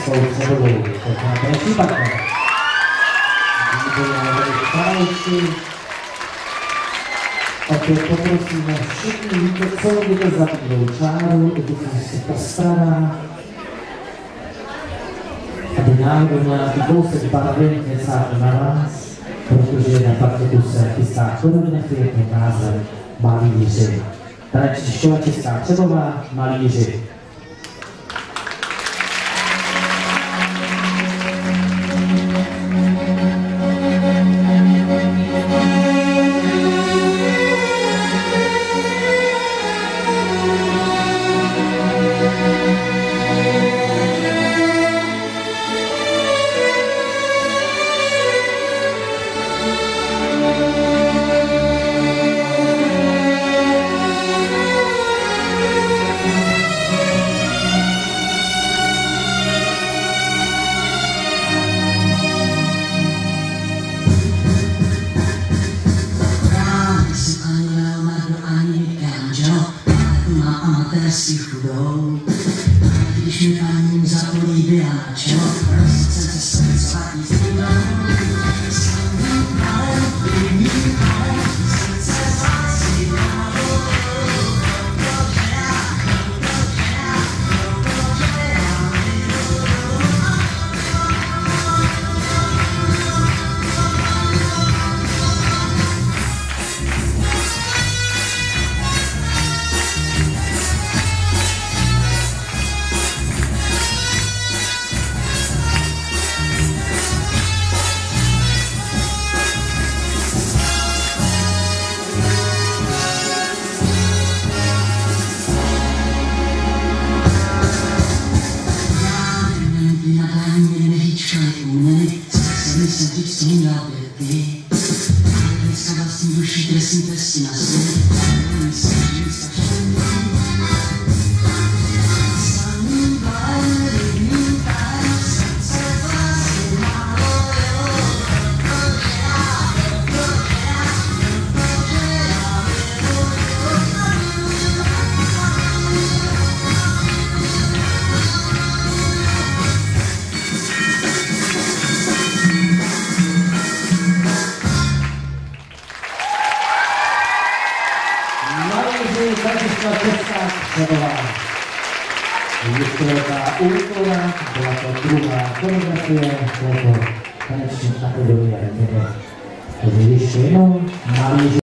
Českou Třebovou. Pojďme případně. Opět poprosíme všichni, víte co, víte za bílou čáru, když se postará, aby náhodou nějaký kousek barvy nesáhl na vás, protože na parketu se chystá choreografie pod názvem Malíři. Taneční škola Česká Třebová, Malíři. Si chudou, když mi paní zapolí čo, chce se svatý chudou. Samým palem, prvním palem, srdce zásí náhodou. Dneska vlastní duši trestní tresty na svět. Samým palem, prvním palem, srdce zásí náhodou. Taneční Česká Třebová. Ještě velká úkola, byla to druhá choreografie této taneční akademie. Takže ještě jenom Malíři.